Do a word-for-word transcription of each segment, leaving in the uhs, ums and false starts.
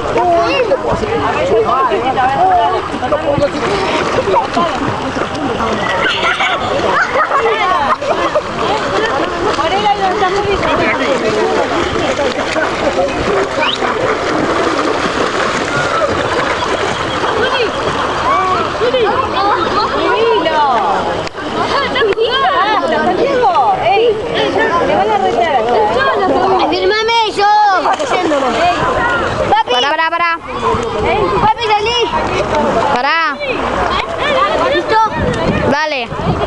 Pará, pará, pará. Papi, salí. Pará. ¿Listo? Dale.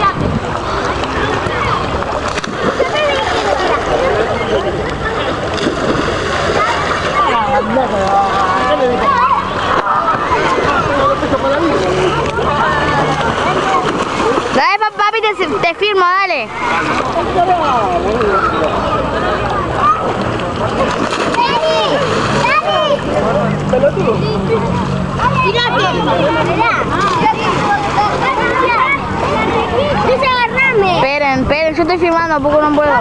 Dale, papi, te, te firmo, dale. Esperen, esperen, yo estoy filmando, ¿a poco no puedo?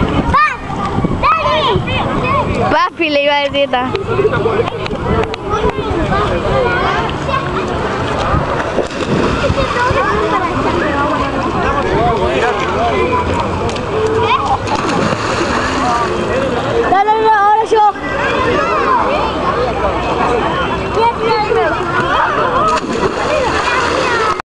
Papi, le iba a decir esta.